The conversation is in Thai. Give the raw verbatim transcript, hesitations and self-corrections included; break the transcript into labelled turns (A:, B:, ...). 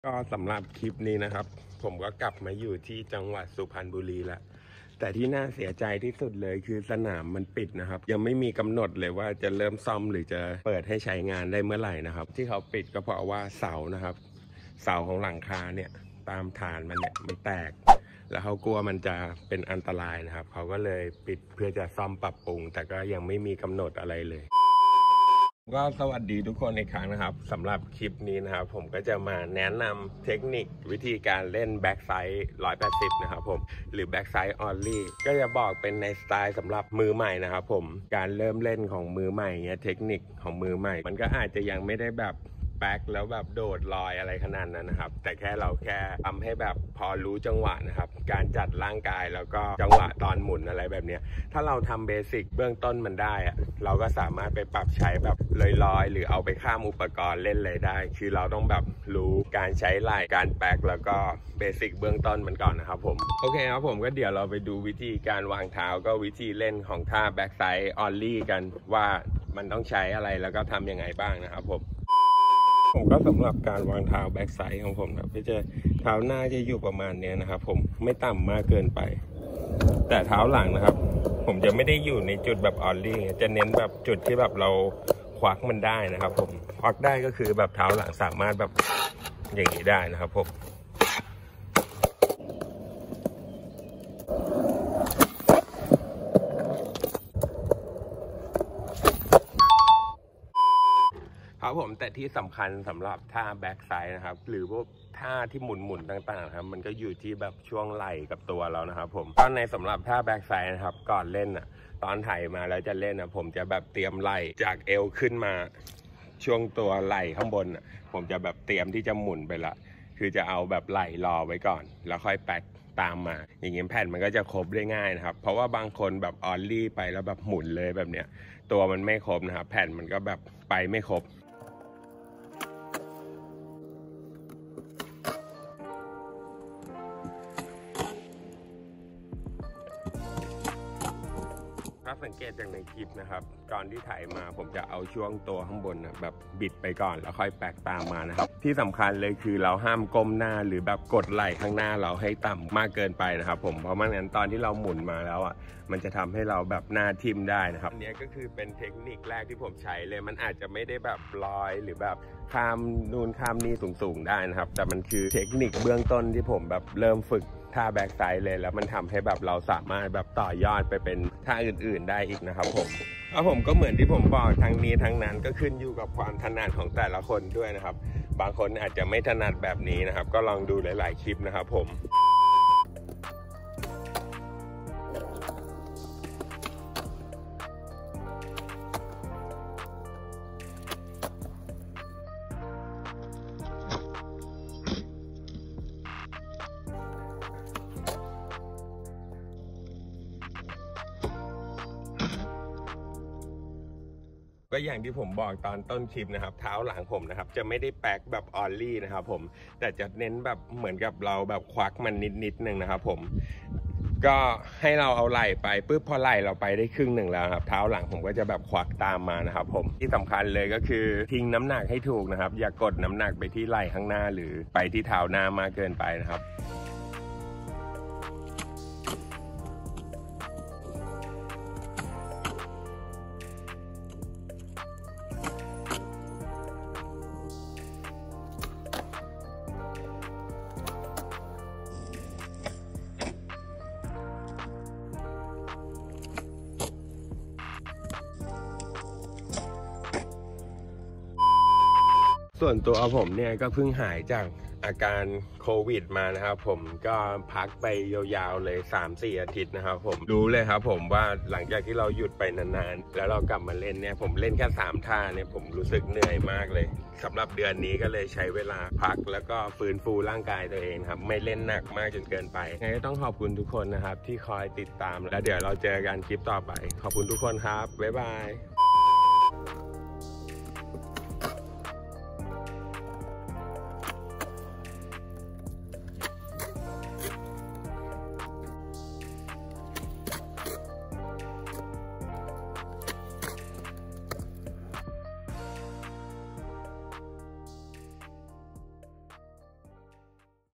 A: ก็สำหรับคลิปนี้นะครับผมก็กลับมาอยู่ที่จังหวัดสุพรรณบุรีแล้วแต่ที่น่าเสียใจที่สุดเลยคือสนามมันปิดนะครับยังไม่มีกำหนดเลยว่าจะเริ่มซ่อมหรือจะเปิดให้ใช้งานได้เมื่อไหร่นะครับที่เขาปิดก็เพราะว่าเสานะครับเสาของหลังคาเนี่ยตามฐานมันเนี่ยมันแตกแล้วเขากลัวมันจะเป็นอันตรายนะครับเขาก็เลยปิดเพื่อจะซ่อมปรับปรุงแต่ก็ยังไม่มีกำหนดอะไรเลยก็สวัสดีทุกคนอีกครั้งนะครับสำหรับคลิปนี้นะครับผมก็จะมาแนะนำเทคนิควิธีการเล่นแบ็กไซด์หนึ่งร้อยแปดสิบนะครับผมหรือแบ็กไซด์ออลลี่ก็จะบอกเป็นในสไตล์สำหรับมือใหม่นะครับผมการเริ่มเล่นของมือใหม่เนี่ยเทคนิคของมือใหม่มันก็อาจจะยังไม่ได้แบบแบ็กแล้วแบบโดดลอยอะไรขนาดนั้นนะครับแต่แค่เราแค่ทำให้แบบพอรู้จังหวะนะครับการจัดร่างกายแล้วก็จังหวะตอนหมุนอะไรแบบนี้ถ้าเราทำเบสิกเบื้องต้นมันได้อะเราก็สามารถไปปรับใช้แบบลอยๆหรือเอาไปข้ามอุปกรณ์เล่นเลยได้คือเราต้องแบบรู้การใช้ไหล่การแบ็กแล้วก็เบสิกเบื้องต้นมันก่อนนะครับผมโอเคครับผมก็เดี๋ยวเราไปดูวิธีการวางเท้าก็วิธีเล่นของท่าแบ็กไซด์ออลลี่กันว่ามันต้องใช้อะไรแล้วก็ทำยังไงบ้างนะครับผมผมก็สำหรับการวางเท้าแบ็กไซด์ของผมครับก็จะเท้าหน้าจะอยู่ประมาณนี้นะครับผมไม่ต่ำมากเกินไปแต่เท้าหลังนะครับผมจะไม่ได้อยู่ในจุดแบบออลลี่จะเน้นแบบจุดที่แบบเราควักมันได้นะครับผมควักได้ก็คือแบบเท้าหลังสามารถแบบอย่างนี้ได้นะครับผมครับผมแต่ที่สำคัญสำหรับท่าแบ็กไซด์นะครับหรือพวกท่าที่หมุนหมุนต่างๆครับมันก็อยู่ที่แบบช่วงไหล่กับตัวเรานะครับผมตอนในสำหรับท่าแบ็กไซด์นะครับก่อนเล่นอ่ะตอนถ่ายมาแล้วจะเล่นอ่ะผมจะแบบเตรียมไหล่จากเอวขึ้นมาช่วงตัวไหล่ข้างบนอ่ะผมจะแบบเตรียมที่จะหมุนไปละคือจะเอาแบบไหล่รอไว้ก่อนแล้วค่อยแบ็กตามมาอย่างงี้แผ่นมันก็จะครบได้ง่ายนะครับเพราะว่าบางคนแบบออลลี่ไปแล้วแบบหมุนเลยแบบเนี้ยตัวมันไม่ครบนะครับแผ่นมันก็แบบไปไม่ครบถ้าสังเกตจากในคลิปนะครับก่อนที่ถ่ายมาผมจะเอาช่วงตัวข้างบนนะแบบบิดไปก่อนแล้วค่อยแปกตามมานะครับที่สำคัญเลยคือเราห้ามก้มหน้าหรือแบบกดไหล่ข้างหน้าเราให้ต่ำมากเกินไปนะครับผมเพราะไม่งั้นตอนที่เราหมุนมาแล้วอ่ะมันจะทำให้เราแบบหน้าทิ่มได้นะครับอันนี้ก็คือเป็นเทคนิคแรกที่ผมใช้เลยมันอาจจะไม่ได้แบบลอยหรือแบบข้ามนูนข้ามนี่สูงๆได้นะครับแต่มันคือเทคนิคเบื้องต้นที่ผมแบบเริ่มฝึกท่าแบ็กไซด์เลยแล้วมันทำให้แบบเราสามารถแบบต่อยอดไปเป็นท่าอื่นๆได้อีกนะครับผมแล้วผมก็เหมือนที่ผมบอกทั้งนี้ทั้งนั้นก็ขึ้นอยู่กับความถนัดของแต่ละคนด้วยนะครับบางคนอาจจะไม่ถนัดแบบนี้นะครับก็ลองดูหลายๆคลิปนะครับผมก็อย่างที่ผมบอกตอนต้นคลิปนะครับเท้าหลังผมนะครับจะไม่ได้แป๊กแบบออลลี่นะครับผมแต่จะเน้นแบบเหมือนกับเราแบบควักมันนิดนิดนึงนะครับผมก็ให้เราเอาไหล่ไปปุ๊บพอไหล่เราไปได้ครึ่งหนึ่งแล้วครับเท้าหลังผมก็จะแบบควักตามมานะครับผมที่สำคัญเลยก็คือทิ้งน้ำหนักให้ถูกนะครับอย่ากดน้ำหนักไปที่ไหล่ข้างหน้าหรือไปที่เท้าหน้ามากเกินไปนะครับส่วนตัวผมเนี่ยก็เพิ่งหายจากอาการโควิดมานะครับผมก็พักไปยาวๆเลย สามสี่ อาทิตย์นะครับผมรู้เลยครับผมว่าหลังจากที่เราหยุดไปนานๆแล้วเรากลับมาเล่นเนี่ยผมเล่นแค่สามท่าเนี่ยผมรู้สึกเหนื่อยมากเลยสำหรับเดือนนี้ก็เลยใช้เวลาพักแล้วก็ฟื้นฟูร่างกายตัวเองครับไม่เล่นหนักมากจนเกินไปงั้นก็ต้องขอบคุณทุกคนนะครับที่คอยติดตามแล้วเดี๋ยวเราเจอกันคลิปต่อไปขอบคุณทุกคนครับบ๊ายบาย